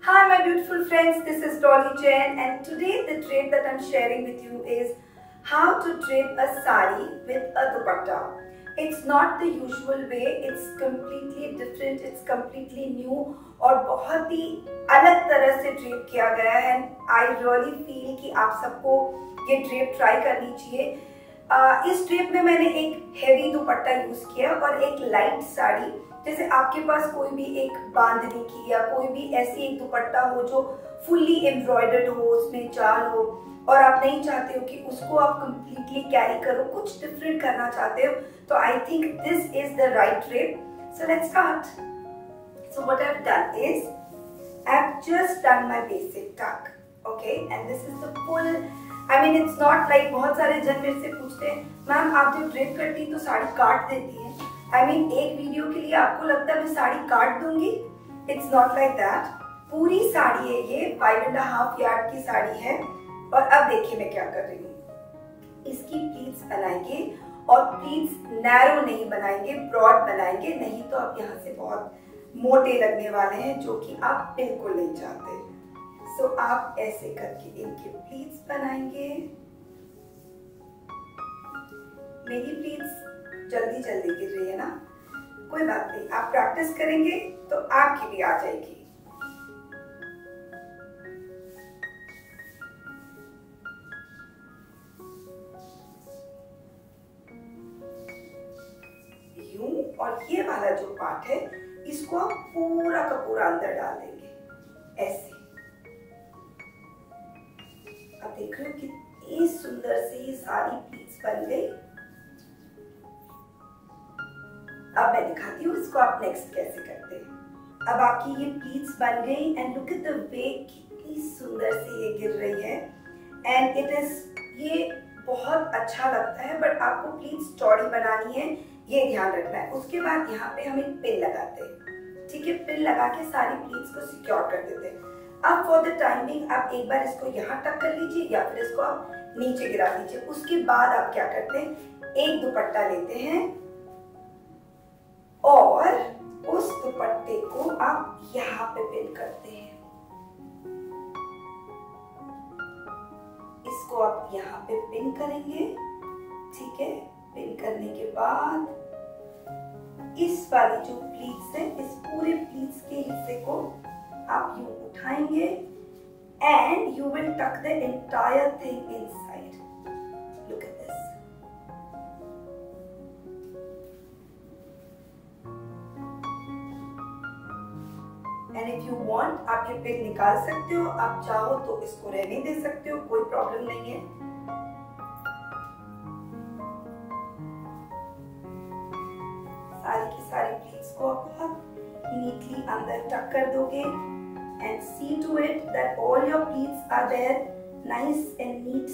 Hi my beautiful friends, this is Dolly Jain and today the drape that I'm sharing with you is how to drape a sari with a dupatta. It's not the usual way, it's completely different, it's completely new और बहुत ही अलग तरह से drape किया गया है and I really feel कि आप सबको ये drape try करनी चाहिए। इस drape में मैंने एक heavy दुपट्टा यूज किया और एक light साड़ी। जैसे आपके पास कोई भी एक बांधनी की या कोई भी ऐसी एक दुपट्टा हो जो फुल्ली एम्ब्रॉयडर्ड हो, उसमें जाल हो और आप नहीं चाहते हो कि उसको आप कंप्लीटली कैरी करो, कुछ डिफरेंट करना चाहते हो, तो I think this is the right drape. So let's start. So what I have done is I have just done my basic tuck, okay, and this is the full, I mean it's not like बहुत सारे जन मेरे से पूछते हैं ma'am आप जब drape करती तो साड़ी काट देती है। I mean, एक वीडियो के लिए आपको लगता है मैं साड़ी काट दूंगी? It's not like that. पूरी साड़ी है ये, 5.5 यार्ड की साड़ी है। और अब देखिए मैं क्या कर रही हूँ। इसकी प्लीट्स बनाएंगे और प्लीट्स नैरो नहीं बनाएंगे, ब्रॉड बनाएंगे, नहीं तो आप यहाँ से बहुत मोटे लगने वाले हैं जो कि आप बिल्कुल नहीं चाहते। सो आप ऐसे करके इनके प्लीट्स बनाएंगे। मेरी प्लीट्स जल्दी जल्दी गिर रही है ना, कोई बात नहीं, आप प्रैक्टिस करेंगे तो आपकी भी आ जाएगी। यूं, और ये वाला जो पार्ट है इसको आप पूरा का पूरा अंदर डाल देंगे ऐसे। अब देख रहे हो कितनी सुंदर से ये सारी प्लीट्स बन गई। अब मैं दिखाती हूँ इसको आप नेक्स्ट कैसे करते हैं। अब आपकी ये प्लीट्स बन गई and look at the way कितनी सुंदर से ये गिर रही है एंड इट इज, ये बहुत अच्छा लगता है बट आपको प्लीट्स चौड़ी बनानी है, ये ध्यान रखना है। उसके बाद यहाँ पे हम एक पिन लगाते हैं, ठीक है, पिन लगा के सारी प्लीट्स को सिक्योर कर देते हैं। अब फॉर द टाइमिंग आप एक बार इसको यहाँ टक कर लीजिए या फिर इसको आप नीचे गिरा दीजिए। उसके बाद आप क्या करते हैं, एक दुपट्टा लेते हैं और उस दुपट्टे को आप यहाँ पे पिन करते हैं। इसको आप यहाँ पे पिन करेंगे, ठीक है। पिन करने के बाद इस वाली जो प्लीट्स है, इस पूरे प्लीट्स के हिस्से को आप यूं उठाएंगे and you will tuck the entire thing inside. Look at this. And if you want आप ये पिन निकाल सकते हो, आप चाहो तो इसको रहने दे सकते हो, कोई प्रॉब्लम नहीं है। सारी की सारी प्लीट्स को आप बहुत नीटली अंदर टक कर दोगे and see to it that all your pleats are there nice and neat.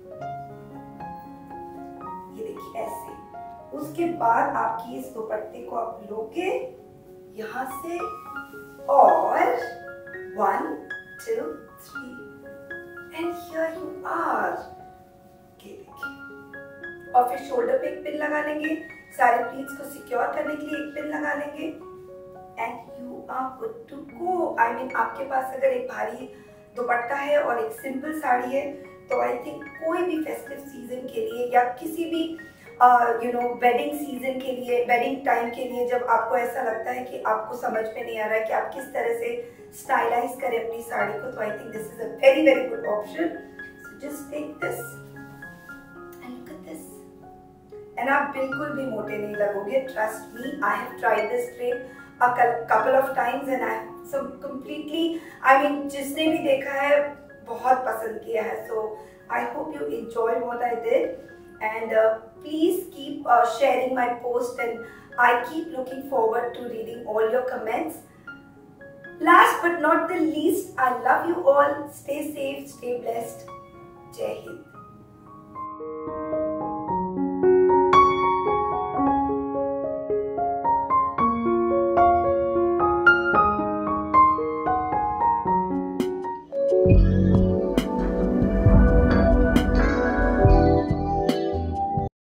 ये देखिए ऐसे। उसके बाद आपकी इस दुपट्टे को आप लोगे यहाँ से और 1 2 3 एंड हियर यू आर। ये देखिए, और फिर शोल्डर पे एक पिन लगा लेंगे, सारे प्लीट्स को सिक्योर करने के लिए एक पिन लगा लेंगे and you are good to go. I mean आपके पास अगर एक भारी दुपट्टा है और एक सिंपल साड़ी है तो आई थिंक कोई भी फेस्टिव सीजन के लिए या किसी भी वेडिंग सीजन के लिए, वेडिंग टाइम के लिए, जब आपको ऐसा लगता है कि आपको समझ में नहीं आ रहा है कि आप किस तरह से स्टाइलाइज करें अपनी साड़ी को, तो I think this is a very very good option. So just take this and look at this and आप बिल्कुल भी मोटे नहीं लगोगे। Trust me, I have tried this drape a couple of times and I have completely, I mean जिसने भी देखा है बहुत पसंद किया है। So I hope you enjoy what I did and please keep sharing my post and I keep looking forward to reading all your comments. Last but not the least, I love you all. Stay safe, stay blessed. Jai Hind.